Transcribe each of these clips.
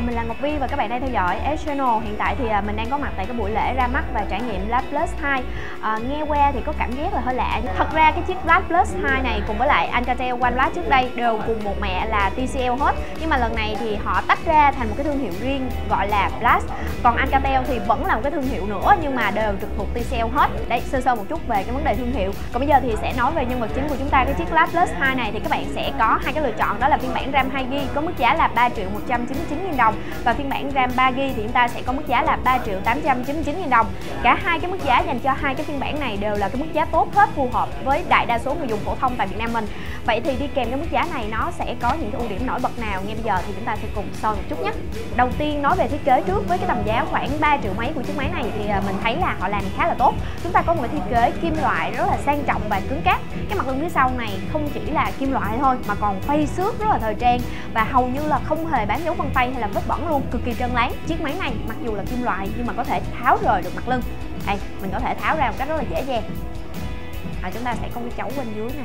mình là Ngọc Vi và các bạn đang theo dõi S Channel. Hiện tại thì mình đang có mặt tại cái buổi lễ ra mắt và trải nghiệm Blast Plus 2. Nghe qua thì có cảm giác là hơi lạ. Thật ra cái chiếc Blast Plus 2 này cùng với lại Alcatel One Blast trước đây đều cùng một mẹ là TCL hết. Nhưng mà lần này thì họ tách ra thành một cái thương hiệu riêng gọi là Blast. Còn Alcatel thì vẫn là một cái thương hiệu nữa nhưng mà đều trực thuộc TCL hết. Đấy, sơ một chút về cái vấn đề thương hiệu. Còn bây giờ thì sẽ nói về nhân vật chính của chúng ta. Cái chiếc Blast Plus 2 này thì các bạn sẽ có hai cái lựa chọn, đó là phiên bản RAM 2GB có mức giá là 3.199.000 đồng và phiên bản RAM 3GB thì chúng ta sẽ có mức giá là 3.899.000 đồng. Cả hai cái mức giá dành cho hai cái phiên bản này đều là cái mức giá tốt hết, phù hợp với đại đa số người dùng phổ thông tại Việt Nam mình. Vậy thì đi kèm cái mức giá này nó sẽ có những cái ưu điểm nổi bật nào? Ngay bây giờ thì chúng ta sẽ cùng soi một chút nhé. Đầu tiên nói về thiết kế trước, với cái tầm giá khoảng 3 triệu mấy của chiếc máy này thì mình thấy là họ làm khá là tốt. Chúng ta có một cái thiết kế kim loại rất là sang trọng và cứng cáp. Cái mặt lưng phía sau này không chỉ là kim loại thôi mà còn phay xước rất là thời trang và hầu như là không hề bám dấu vân tay hay là vết bẩn luôn, cực kỳ trơn láng. Chiếc máy này mặc dù là kim loại nhưng mà có thể tháo rời được mặt lưng. Đây, mình có thể tháo ra một cách rất là dễ dàng. Chúng ta sẽ có cái chấu bên dưới này.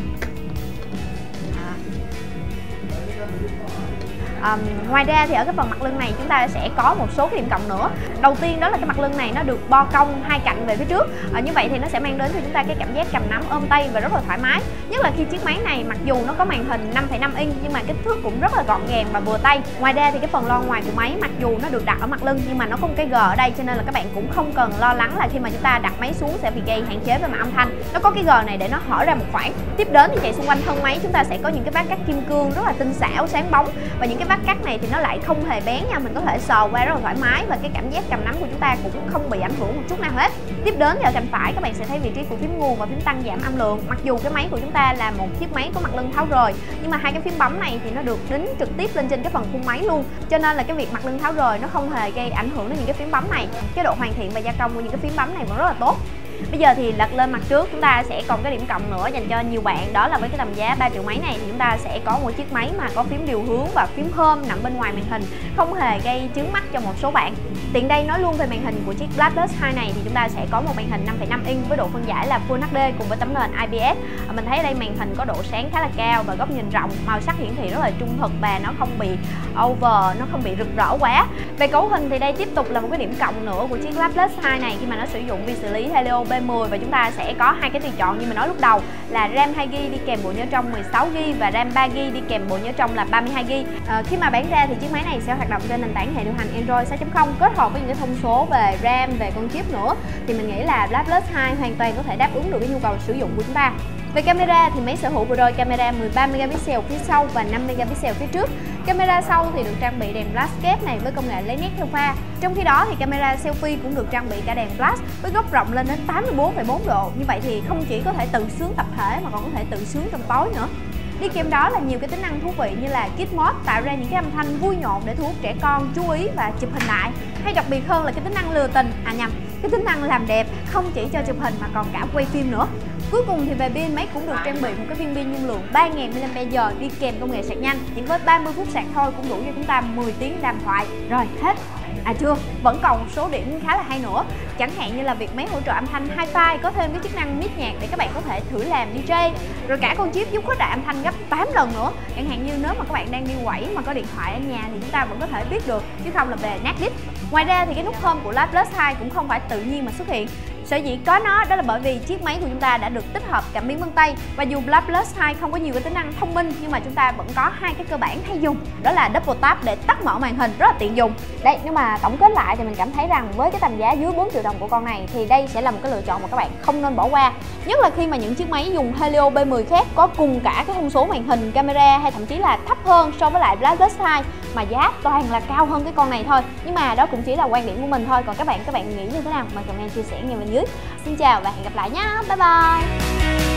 Ngoài ra thì ở cái phần mặt lưng này chúng ta sẽ có một số cái điểm cộng nữa. Đầu tiên đó là cái mặt lưng này nó được bo cong hai cạnh về phía trước. Như vậy thì nó sẽ mang đến cho chúng ta cái cảm giác cầm nắm ôm tay và rất là thoải mái. Nhất là khi chiếc máy này mặc dù nó có màn hình 5,5 inch nhưng mà kích thước cũng rất là gọn gàng và vừa tay. Ngoài ra thì cái phần loa ngoài của máy mặc dù nó được đặt ở mặt lưng nhưng mà nó có một cái G ở đây, cho nên là các bạn cũng không cần lo lắng là khi mà chúng ta đặt máy xuống sẽ bị gây hạn chế về mặt âm thanh. Nó có cái G này để nó hở ra một khoảng. Tiếp đến thì chạy xung quanh thân máy chúng ta sẽ có những cái vát cắt kim cương rất là tinh xảo, sáng bóng, và những cái vát cắt này thì nó lại không hề bén nha, mình có thể sờ qua rất là thoải mái và cái cảm giác cầm nắm của chúng ta cũng không bị ảnh hưởng một chút nào hết. Tiếp đến thì ở cạnh phải các bạn sẽ thấy vị trí của phím nguồn và phím tăng giảm âm lượng. Mặc dù cái máy của chúng ta là một chiếc máy có mặt lưng tháo rời nhưng mà hai cái phím bấm này thì nó được đính trực tiếp lên trên cái phần khung máy luôn, cho nên là cái việc mặt lưng tháo rời nó không hề gây ảnh hưởng đến những cái phím bấm này. Cái độ hoàn thiện và gia công của những cái phím bấm này vẫn rất là tốt. Bây giờ thì lật lên mặt trước chúng ta sẽ còn cái điểm cộng nữa dành cho nhiều bạn, đó là với cái tầm giá 3 triệu mấy này thì chúng ta sẽ có một chiếc máy mà có phím điều hướng và phím home nằm bên ngoài màn hình, không hề gây chướng mắt cho một số bạn. Tiện đây nói luôn về màn hình của chiếc Blast Plus 2 này thì chúng ta sẽ có một màn hình 5,5 inch với độ phân giải là Full HD cùng với tấm nền IPS. Mình thấy ở đây màn hình có độ sáng khá là cao và góc nhìn rộng, màu sắc hiển thị rất là trung thực và nó không bị over, nó không bị rực rỡ quá. Về cấu hình thì đây tiếp tục là một cái điểm cộng nữa của chiếc Blast Plus 2 này khi mà nó sử dụng vi xử lý Helio B10 và chúng ta sẽ có hai cái tùy chọn như mình nói lúc đầu là RAM 2GB đi kèm bộ nhớ trong 16GB và RAM 3GB đi kèm bộ nhớ trong là 32GB. Khi mà bán ra thì chiếc máy này sẽ hoạt động trên nền tảng hệ điều hành Android 6.0 kết hợp với những cái thông số về RAM, về con chip nữa, thì mình nghĩ là Blast Plus 2 hoàn toàn có thể đáp ứng được cái nhu cầu sử dụng của chúng ta. Về camera thì máy sở hữu vừa rồi camera 13MP phía sau và 5MP phía trước. Camera sau thì được trang bị đèn flash kép này với công nghệ lấy nét theo pha. Trong khi đó thì camera selfie cũng được trang bị cả đèn flash với góc rộng lên đến 84,4 độ. Như vậy thì không chỉ có thể tự sướng tập thể mà còn có thể tự sướng trong tối nữa. Đi kèm đó là nhiều cái tính năng thú vị như là Kids Mode tạo ra những cái âm thanh vui nhộn để thu hút trẻ con chú ý và chụp hình lại. Hay đặc biệt hơn là cái tính năng lừa tình, cái tính năng làm đẹp không chỉ cho chụp hình mà còn cả quay phim nữa. Cuối cùng thì về pin, máy cũng được trang bị một cái viên pin dung lượng 3000mAh đi kèm công nghệ sạc nhanh. Chỉ với 30 phút sạc thôi cũng đủ cho chúng ta 10 tiếng đàm thoại. Rồi hết. Chưa, vẫn còn một số điểm khá là hay nữa. Chẳng hạn như là việc máy hỗ trợ âm thanh Hi-Fi có thêm cái chức năng mix nhạc để các bạn có thể thử làm DJ. Rồi cả con chip giúp khuếch đại âm thanh gấp 8 lần nữa. Chẳng hạn như nếu mà các bạn đang đi quẩy mà có điện thoại ở nhà thì chúng ta vẫn có thể biết được chứ không là về nát đít. Ngoài ra thì cái nút home của Blast Plus 2 cũng không phải tự nhiên mà xuất hiện. Sở dĩ có nó đó là bởi vì chiếc máy của chúng ta đã được tích hợp cảm biến vân tay. Và dù Blast Plus 2 không có nhiều cái tính năng thông minh nhưng mà chúng ta vẫn có hai cái cơ bản hay dùng, đó là double tap để tắt mở màn hình, rất là tiện dùng. Đây, nếu mà tổng kết lại thì mình cảm thấy rằng với cái tầm giá dưới 4 triệu đồng của con này thì đây sẽ là một cái lựa chọn mà các bạn không nên bỏ qua. Nhất là khi mà những chiếc máy dùng Helio B10 khác có cùng cả cái thông số màn hình, camera hay thậm chí là thấp hơn so với lại Blast Plus 2 mà giá toàn là cao hơn cái con này thôi. Nhưng mà đó cũng chỉ là quan điểm của mình thôi, còn các bạn nghĩ như thế nào? Mời comment chia sẻ ngay bên dưới. Xin chào và hẹn gặp lại nhé. Bye bye.